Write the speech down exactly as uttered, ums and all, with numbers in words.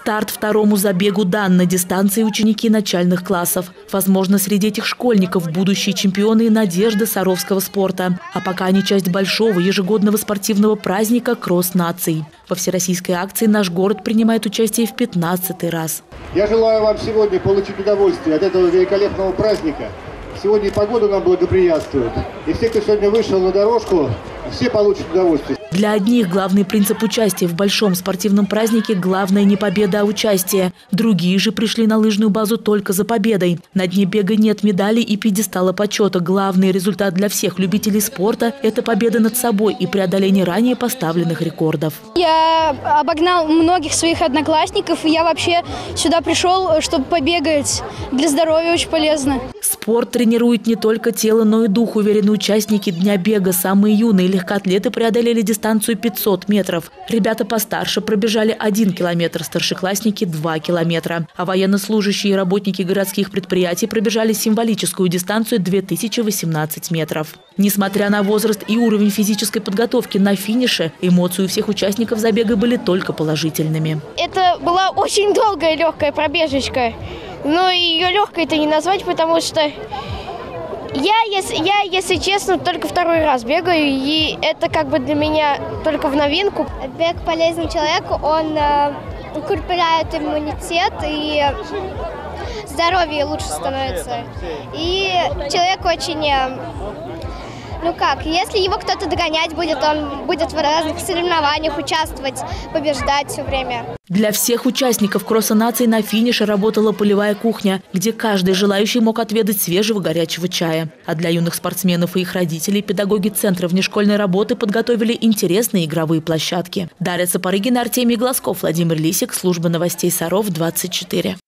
Старт второму забегу дан на дистанции ученики начальных классов. Возможно, среди этих школьников будущие чемпионы и надежда саровского спорта. А пока они часть большого ежегодного спортивного праздника «Кросс наций». Во всероссийской акции наш город принимает участие в пятнадцатый раз. Я желаю вам сегодня получить удовольствие от этого великолепного праздника. Сегодня и погода нам благоприятствует. И все, кто сегодня вышел на дорожку, все получат удовольствие. Для одних главный принцип участия в большом спортивном празднике – главное не победа, а участие. Другие же пришли на лыжную базу только за победой. На дне бега нет медалей и пьедестала почета. Главный результат для всех любителей спорта – это победа над собой и преодоление ранее поставленных рекордов. Я обогнал многих своих одноклассников, и я вообще сюда пришел, чтобы побегать. Для здоровья очень полезно. Спорт тренирует не только тело, но и дух. Уверены участники дня бега. Самые юные легкоатлеты преодолели дистанцию пятьсот метров. Ребята постарше пробежали один километр, старшеклассники – два километра. А военнослужащие и работники городских предприятий пробежали символическую дистанцию две тысячи восемнадцать метров. Несмотря на возраст и уровень физической подготовки, на финише эмоции у всех участников забега были только положительными. Это была очень долгая легкая пробежечка. Но ее легкой-то не назвать, потому что я если, я, если честно, только второй раз бегаю, и это как бы для меня только в новинку. Бег полезен человеку, он э, укрепляет иммунитет, и здоровье лучше становится. И человек очень... Э, Ну как, если его кто-то догонять будет, он будет в разных соревнованиях участвовать, побеждать все время. Для всех участников кросса наций на финише работала полевая кухня, где каждый желающий мог отведать свежего горячего чая. А для юных спортсменов и их родителей педагоги Центра внешкольной работы подготовили интересные игровые площадки. Дарья Сапарыгина, Артемий Глазков, Владимир Лисик, служба новостей Саров, двадцать четыре.